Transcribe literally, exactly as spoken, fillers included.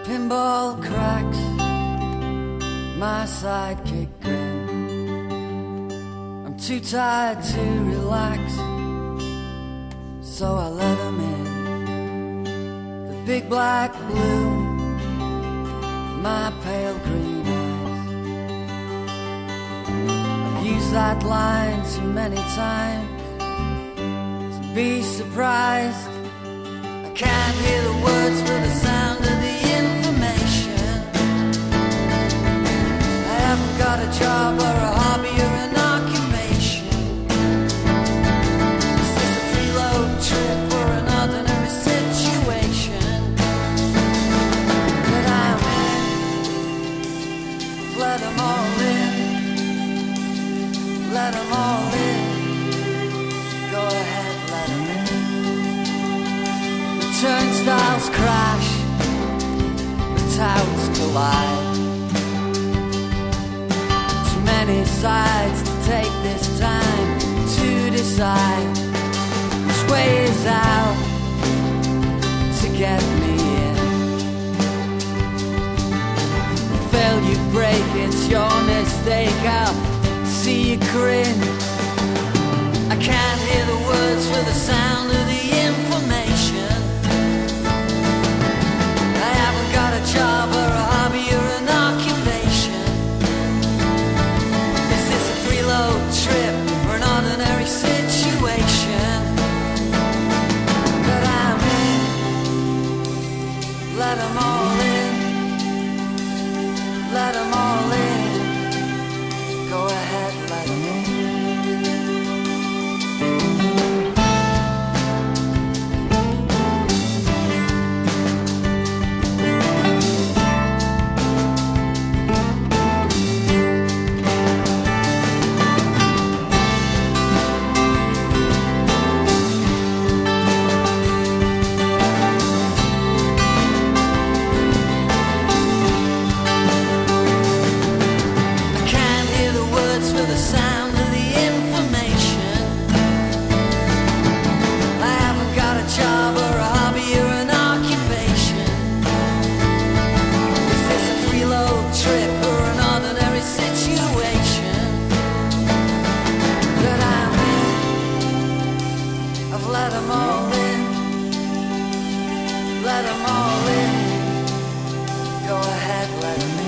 pinball cracks, my sidekick grin. I'm too tired to relax, so I let him in. The big black blue, my pale green eyes. I've used that line too many times to be surprised. I can't hear the words for the sound of the information. I haven't got a job or a hobby or an occupation. Is this a freeload trip or an ordinary situation that I'm in? Let them all in. Let them all in. Go ahead, let them in. Turnstiles crash, the touts collide. Too many sides to take this time to decide which way is out to get me in. Fail you break, it's your mistake, I'll see you grin. I can't hear the words for the sound of the information. Got a job or a hobby or an occupation. Is this a freeload trip or an ordinary situation that I'm in? Let them all in. Let them all in. Go ahead, let them in. Let them all in. Let them all in. Go ahead, let them in.